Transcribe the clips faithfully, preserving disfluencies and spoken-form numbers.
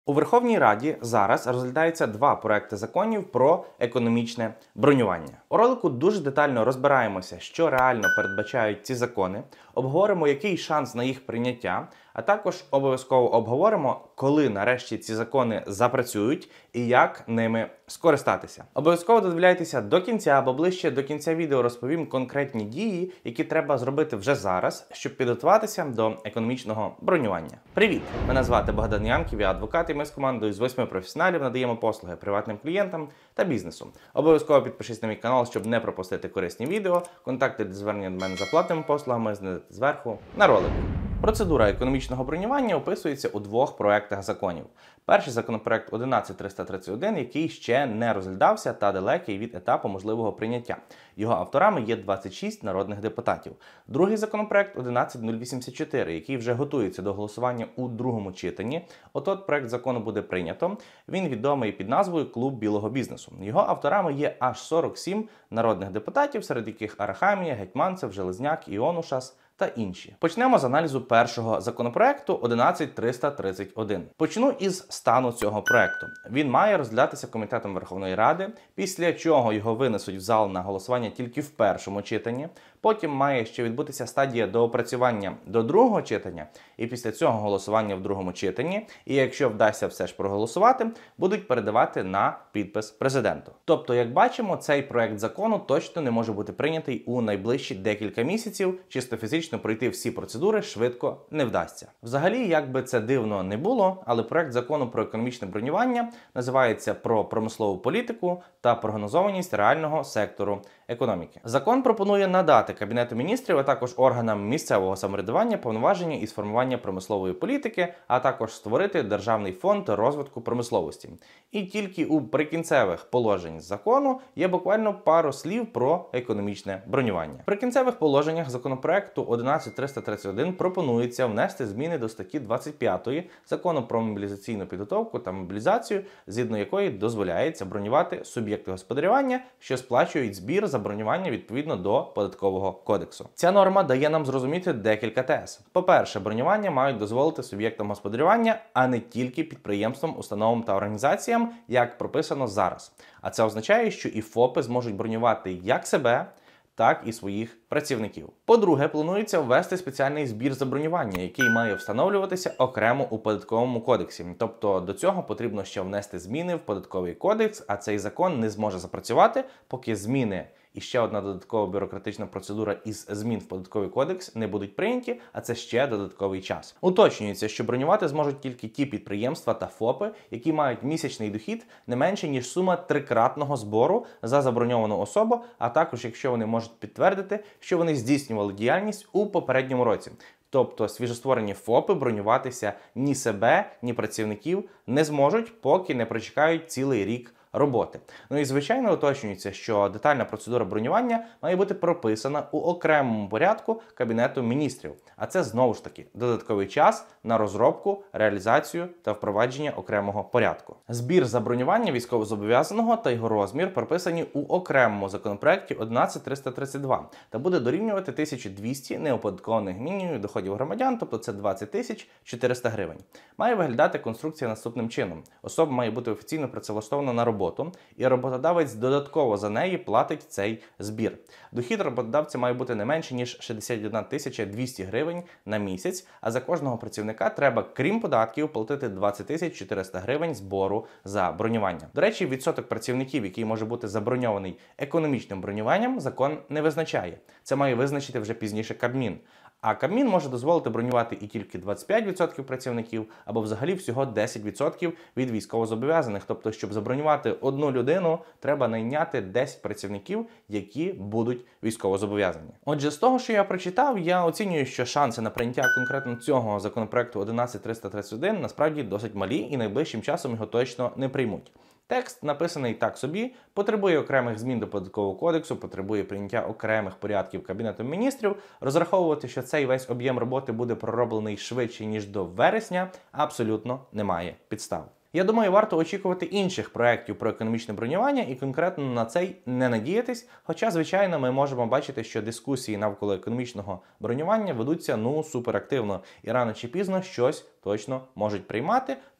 У Верховній Раді зараз розглядаються два проекти законів про економічне бронювання. У ролику дуже детально розбираємося, що реально передбачають ці закони, обговоримо, який шанс на їх прийняття, а також обов'язково обговоримо, коли нарешті ці закони запрацюють і як ними скористатися. Обов'язково додивляйтеся до кінця, бо ближче до кінця відео розповім конкретні дії, які треба зробити вже зараз, щоб підготуватися до економічного бронювання. Привіт! Мене звати Богдан Янків, я адвокат, і ми з командою з восьми професіоналів надаємо послуги приватним клієнтам та бізнесу. Обов'язково підпишись на мій канал, щоб не пропустити корисні відео. Контакти для звернення до мене за платними послугами знайдете зверху на ролику. Процедура економічного бронювання описується у двох проектах законів. Перший законопроект одинадцять тисяч триста тридцять один, який ще не розглядався та далекий від етапу можливого прийняття. Його авторами є двадцять шість народних депутатів. Другий законопроект одинадцять тисяч вісімдесят чотири, який вже готується до голосування у другому читанні. От-от проект закону буде прийнято. Він відомий під назвою «Клуб білого бізнесу». Його авторами є аж сорок сім народних депутатів, серед яких Арахамія, Гетманцев, Железняк, Іонушас та інші. Почнемо з аналізу першого законопроекту одинадцять тисяч триста тридцять один. Почну із стану цього проекту. Він має розглядатися Комітетом Верховної Ради, після чого його винесуть в зал на голосування тільки в першому читанні. Потім має ще відбутися стадія доопрацювання до другого читання, і після цього голосування в другому читанні, і якщо вдасться все ж проголосувати, будуть передавати на підпис президенту. Тобто, як бачимо, цей проект закону точно не може бути прийнятий у найближчі декілька місяців, чисто фізично пройти всі процедури швидко не вдасться. Взагалі, як би це дивно не було, але проект закону про економічне бронювання називається «Про промислову політику та прогнозованість реального сектору економіки». Закон пропонує надати Кабінету міністрів, а також органам місцевого самоврядування повноваження із формування промислової політики, а також створити Державний фонд розвитку промисловості. І тільки у прикінцевих положень закону є буквально пару слів про економічне бронювання. В прикінцевих положеннях законопроекту одинадцять тисяч триста тридцять один пропонується внести зміни до статті двадцять п'ятої Закону про мобілізаційну підготовку та мобілізацію, згідно якої дозволяється бронювати суб'єкти господарювання, що сплачують збір за бронювання відповідно до Податкового кодексу. Ця норма дає нам зрозуміти декілька тез. По-перше, бронювання мають дозволити суб'єктам господарювання, а не тільки підприємствам, установам та організаціям, як прописано зараз. А це означає, що і ФОПи зможуть бронювати як себе, так і своїх працівників. По-друге, планується ввести спеціальний збір за бронювання, який має встановлюватися окремо у Податковому кодексі. Тобто до цього потрібно ще внести зміни в Податковий кодекс, а цей закон не зможе запрацювати, поки зміни і ще одна додаткова бюрократична процедура із змін в Податковий кодекс не будуть прийняті, а це ще додатковий час. Уточнюється, що бронювати зможуть тільки ті підприємства та ФОПи, які мають місячний дохід не менше, ніж сума трикратного збору за заброньовану особу, а також якщо вони можуть підтвердити, що вони здійснювали діяльність у попередньому році. Тобто свіжостворені ФОПи бронюватися ні себе, ні працівників не зможуть, поки не прочекають цілий рік роботи. Ну і звичайно уточнюється, що детальна процедура бронювання має бути прописана у окремому порядку Кабінету міністрів. А це знову ж таки додатковий час на розробку, реалізацію та впровадження окремого порядку. Збір за бронювання військовозобов'язаного та його розмір прописані у окремому законопроекті одинадцять тисяч триста тридцять два та буде дорівнювати тисячу двісті неоподаткованих мінімумів доходів громадян, тобто це двадцять тисяч чотириста гривень. Має виглядати конструкція наступним чином. Особа має бути офіційно працевлаштована на роботу, і роботодавець додатково за неї платить цей збір. Дохід роботодавця має бути не менше, ніж шістдесят одна тисяча двісті гривень на місяць, а за кожного працівника треба, крім податків, платити двадцять тисяч чотириста гривень збору за бронювання. До речі, відсоток працівників, який може бути заброньований економічним бронюванням, закон не визначає. Це має визначити вже пізніше Кабмін. А Кабмін може дозволити бронювати і тільки двадцять п'ять відсотків працівників, або взагалі всього десять відсотків від військовозобов'язаних. Тобто, щоб забронювати одну людину, треба найняти десять працівників, які будуть військовозобов'язані. Отже, з того, що я прочитав, я оцінюю, що шанси на прийняття конкретно цього законопроекту одинадцять тисяч триста тридцять один насправді досить малі, і найближчим часом його точно не приймуть. Текст написаний так собі, потребує окремих змін до Податкового кодексу, потребує прийняття окремих порядків Кабінетом міністрів. Розраховувати, що цей весь об'єм роботи буде пророблений швидше, ніж до вересня, абсолютно немає підстав. Я думаю, варто очікувати інших проєктів про економічне бронювання і конкретно на цей не надіятись, хоча, звичайно, ми можемо бачити, що дискусії навколо економічного бронювання ведуться, ну, суперактивно, і рано чи пізно щось точно можуть приймати,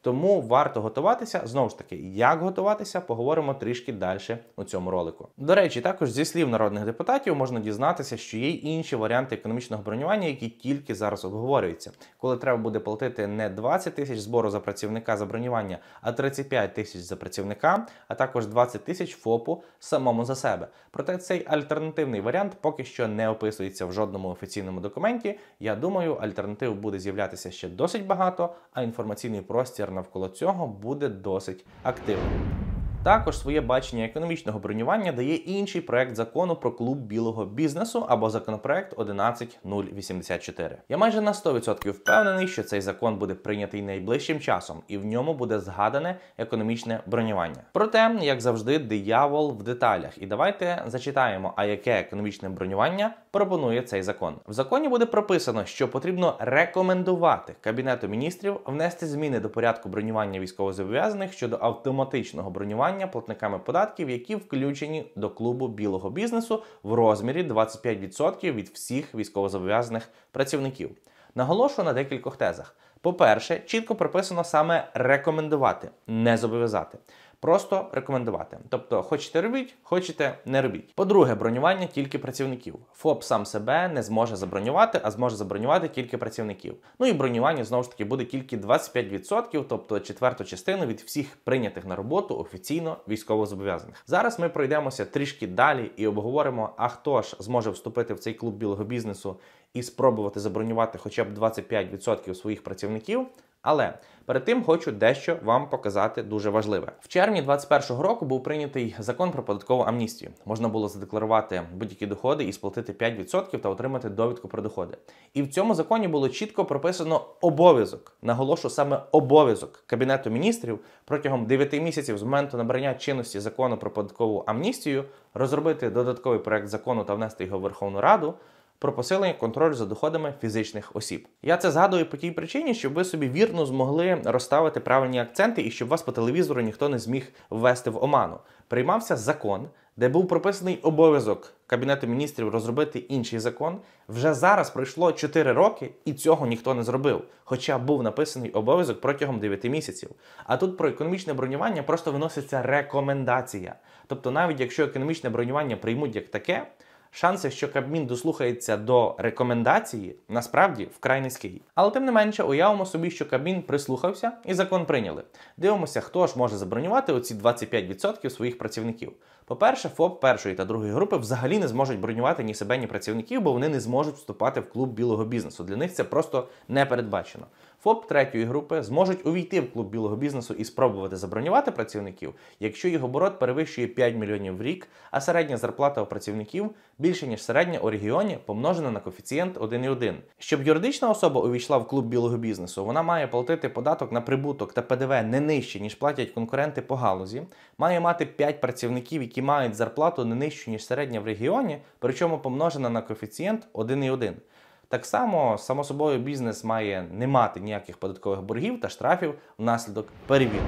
Тому варто готуватися. Знову ж таки, як готуватися, поговоримо трішки далі у цьому ролику. До речі, також зі слів народних депутатів можна дізнатися, що є й інші варіанти економічного бронювання, які тільки зараз обговорюються. Коли треба буде платити не двадцять тисяч збору за працівника за бронювання, а тридцять п'ять тисяч за працівника, а також двадцять тисяч ФОПу самому за себе. Проте цей альтернативний варіант поки що не описується в жодному офіційному документі. Я думаю, альтернатив буде з'являтися ще досить багато, а інформаційний простір навколо цього буде досить активним. Також своє бачення економічного бронювання дає інший проект закону про клуб білого бізнесу або законопроект одинадцять нуль вісімдесят чотири. Я майже на сто відсотків впевнений, що цей закон буде прийнятий найближчим часом і в ньому буде згадане економічне бронювання. Проте, як завжди, диявол в деталях. І давайте зачитаємо, а яке економічне бронювання пропонує цей закон. В законі буде прописано, що потрібно рекомендувати Кабінету міністрів внести зміни до порядку бронювання військовозобов'язаних щодо автоматичного бронювання платниками податків, які включені до клубу білого бізнесу в розмірі двадцять п'ять відсотків від всіх військовозобов'язаних працівників. Наголошую на декількох тезах. По-перше, чітко прописано саме рекомендувати, не зобов'язати. Просто рекомендувати. Тобто, хочете робіть, хочете не робіть. По-друге, бронювання тільки працівників. ФОП сам себе не зможе забронювати, а зможе забронювати тільки працівників. Ну і бронювання, знову ж таки, буде тільки двадцять п'ять відсотків, тобто четверту частину від всіх прийнятих на роботу офіційно військовозобов'язаних. Зараз ми пройдемося трішки далі і обговоримо, а хто ж зможе вступити в цей клуб білого бізнесу і спробувати забронювати хоча б двадцять п'ять відсотків своїх працівників. Але перед тим хочу дещо вам показати дуже важливе. В червні двадцять першого року був прийнятий закон про податкову амністію. Можна було задекларувати будь-які доходи і сплатити п'ять відсотків та отримати довідку про доходи. І в цьому законі було чітко прописано обов'язок, наголошу саме обов'язок Кабінету міністрів протягом дев'яти місяців з моменту набрання чинності закону про податкову амністію розробити додатковий проект закону та внести його в Верховну Раду про посилення контролю за доходами фізичних осіб. Я це згадую по тій причині, щоб ви собі вірно змогли розставити правильні акценти і щоб вас по телевізору ніхто не зміг ввести в оману. Приймався закон, де був прописаний обов'язок Кабінету міністрів розробити інший закон. Вже зараз пройшло чотири роки і цього ніхто не зробив, хоча був написаний обов'язок протягом дев'яти місяців. А тут про економічне бронювання просто виноситься рекомендація. Тобто навіть якщо економічне бронювання приймуть як таке, шанси, що Кабмін дослухається до рекомендації, насправді вкрай низький. Але тим не менше, уявимо собі, що Кабмін прислухався і закон прийняли. Дивимося, хто ж може забронювати оці двадцять п'ять відсотків своїх працівників. По-перше, ФОП першої та другої групи взагалі не зможуть бронювати ні себе, ні працівників, бо вони не зможуть вступати в клуб білого бізнесу. Для них це просто не передбачено. ФОП третьої групи зможуть увійти в клуб білого бізнесу і спробувати забронювати працівників, якщо їх оборот перевищує п'ять мільйонів в рік, а середня зарплата у працівників більше, ніж середня у регіоні, помножена на коефіцієнт один цілих один. Щоб юридична особа увійшла в клуб білого бізнесу, вона має платити податок на прибуток та ПДВ не нижче, ніж платять конкуренти по галузі, має мати п'ять працівників, які мають зарплату не нижчу, ніж середня в регіоні, причому помножена на коефіцієнт один цілих один. Так само, само собою, бізнес має не мати ніяких податкових боргів та штрафів внаслідок перевірок.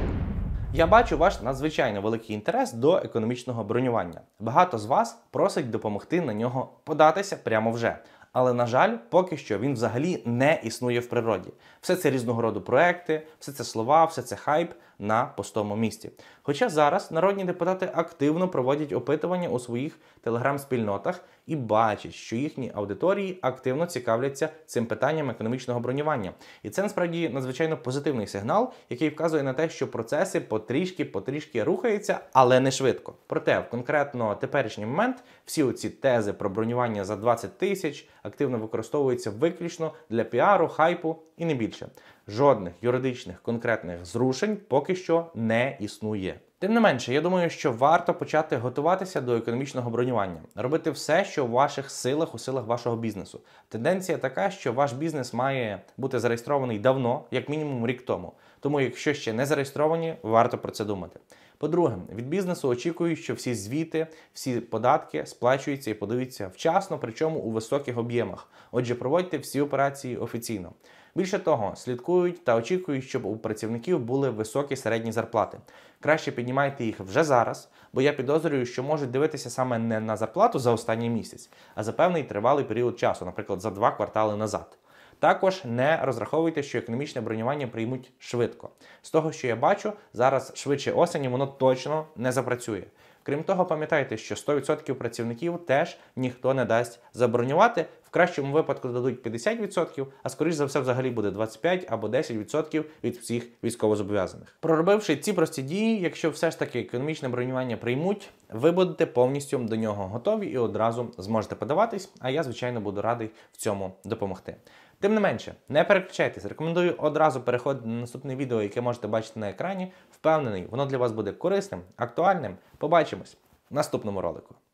Я бачу ваш надзвичайно великий інтерес до економічного бронювання. Багато з вас просить допомогти на нього податися прямо вже. Але, на жаль, поки що він взагалі не існує в природі. Все це різного роду проекти, все це слова, все це хайп на пустому місці. Хоча зараз народні депутати активно проводять опитування у своїх телеграм-спільнотах і бачать, що їхні аудиторії активно цікавляться цим питанням економічного бронювання. І це, насправді, надзвичайно позитивний сигнал, який вказує на те, що процеси потрішки-потрішки рухаються, але не швидко. Проте, в конкретно теперішній момент, всі оці тези про бронювання за двадцять тисяч активно використовуються виключно для піару, хайпу і не більше. Жодних юридичних конкретних зрушень поки що не існує. Тим не менше, я думаю, що варто почати готуватися до економічного бронювання, робити все, що в ваших силах, у силах вашого бізнесу. Тенденція така, що ваш бізнес має бути зареєстрований давно, як мінімум рік тому. Тому, якщо ще не зареєстровані, варто про це думати. По-друге, від бізнесу очікують, що всі звіти, всі податки сплачуються і подаються вчасно, причому у високих об'ємах. Отже, проводьте всі операції офіційно. Більше того, слідкують та очікують, щоб у працівників були високі середні зарплати. Краще піднімайте їх вже зараз, бо я підозрюю, що можуть дивитися саме не на зарплату за останній місяць, а за певний тривалий період часу, наприклад, за два квартали назад. Також не розраховуйте, що економічне бронювання приймуть швидко. З того, що я бачу, зараз швидше осені воно точно не запрацює. Крім того, пам'ятайте, що сто відсотків працівників теж ніхто не дасть забронювати. В кращому випадку дадуть п'ятдесят відсотків, а скоріш за все взагалі буде двадцять п'ять або десять відсотків від всіх військовозобов'язаних. Проробивши ці прості дії, якщо все ж таки економічне бронювання приймуть, ви будете повністю до нього готові і одразу зможете подаватись, а я, звичайно, буду радий в цьому допомогти. Тим не менше, не переключайтесь, рекомендую одразу переходити на наступне відео, яке можете бачити на екрані. Впевнений, воно для вас буде корисним, актуальним. Побачимось в наступному ролику.